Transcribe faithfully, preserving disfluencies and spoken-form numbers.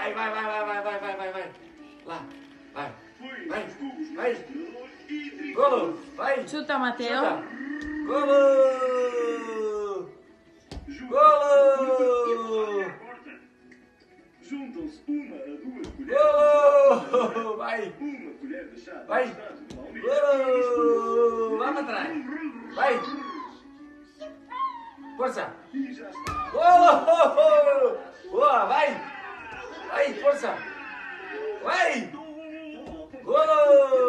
Vai, vai, vai, vai, vai, vai, vai, vai, vai. Lá, vai. Vai, vai. Golo, vai. Chuta, Mateo. Chuta. Golo! Golo! Juntam-se uma a duas colheres. Golo! Vai. Uma colher de chá. Vai. Golo! Lá para trás. Vai. Força. E já está. Golo! Boa, vai. Vai, força. Vai. Golo!